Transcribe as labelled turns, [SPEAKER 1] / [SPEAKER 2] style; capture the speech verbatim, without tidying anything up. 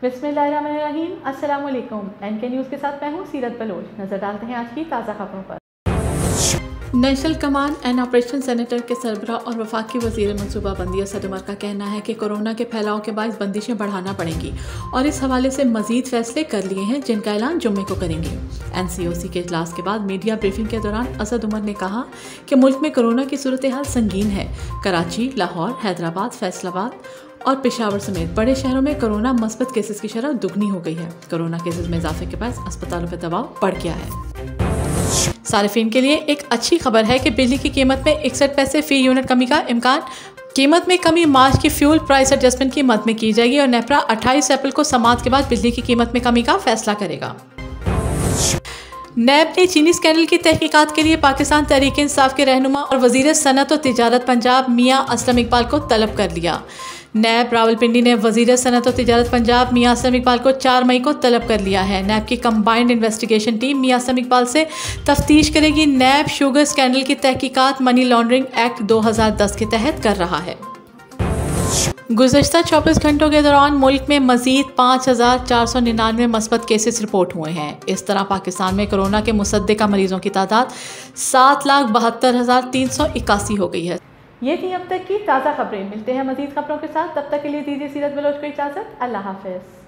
[SPEAKER 1] बिस्मिल्लाहिर्रहमानिर्रहीम, अस्सलाम वालेकुम। एनके न्यूज़ के साथ मैं हूँ सीरत बलोच। नजर डालते हैं आज की ताज़ा खबरों पर। National command and operation centre के सरबराह और वफाकी वजीर मनसूबाबंदी असद उमर का कहना है कि कोरोना के फैलाव के बाद बंदिशें बढ़ाना पड़ेंगी और इस हवाले से मजीद फैसले कर लिए हैं, जिनका ऐलान जुम्मे को करेंगे। एन सी ओ सी के इजलास के बाद मीडिया ब्रीफिंग के दौरान असद उमर ने कहा कि मुल्क में कोरोना की सूरत हाल संगीन है। कराची, लाहौर, हैदराबाद, फैसलाबाद और पेशावर समेत बड़े शहरों में कोरोना मस्बत केसेस की शरह दुगनी हो गई है। कोरोना केसेस में इजाफे के बाद अस्पतालों पर दबाव बढ़ गया है। सारिफीन के लिए एक अच्छी खबर है कि बिजली की कीमत में इकसठ पैसे फी यूनिट कमी का इम्कान। कीमत में कमी मार्च की फ्यूल प्राइस एडजस्टमेंट की मद में की जाएगी और नेपरा अट्ठाईस अप्रैल को समाअत के बाद बिजली की कीमत में कमी का फैसला करेगा। नैब ने चीनी स्कैंडल की तहकीकात के लिए पाकिस्तान तहरीक इंसाफ के रहनुमा और वजीर सनत और तिजारत पंजाब मियां असलम इकबाल को तलब कर लिया। नैब रावलपिंडी ने वजीर सनत और तिजारत पंजाब मियां असलम इकबाल को चार मई को तलब कर लिया है। नैब की कंबाइंड इन्वेस्टिगेशन टीम मियां असलम इकबाल से तफ्तीश करेगी। नैब शुगर स्कैंडल की तहकीकात मनी लॉन्ड्रिंग एक्ट दो हज़ार दस के तहत कर रहा है। गुज़श्ता चौबीस घंटों के दौरान मुल्क में मजीद पाँच हज़ार चार सौ निन्यानवे मस्बत केसेस रिपोर्ट हुए हैं। इस तरह पाकिस्तान में कोरोना के मुसद्दिका मरीजों की तादाद सात लाख बहत्तर हज़ार तीन सौ इक्यासी हो गई है। ये थी अब तक की ताज़ा खबरें। मिलते हैं मजीद खबरों के साथ, तब तक के लिए दीजिए सीरत बलोच को इजाज़त। अल्लाह हाफ़िज़।